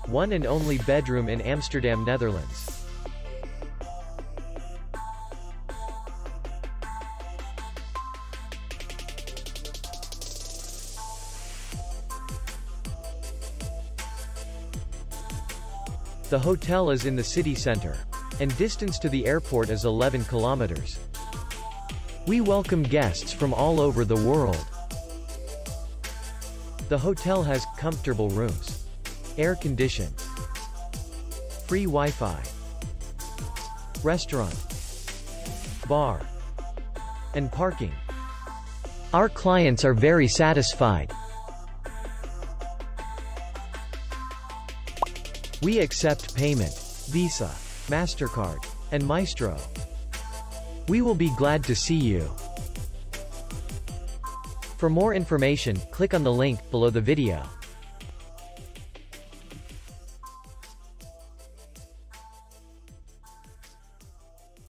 one and only bedroom in Amsterdam, Netherlands. The hotel is in the city center, and distance to the airport is 11 kilometers. We welcome guests from all over the world. The hotel has comfortable rooms, air-conditioned, free Wi-Fi, restaurant, bar, and parking. Our clients are very satisfied. We accept payment, Visa, MasterCard, and Maestro. We will be glad to see you. For more information, click on the link below the video.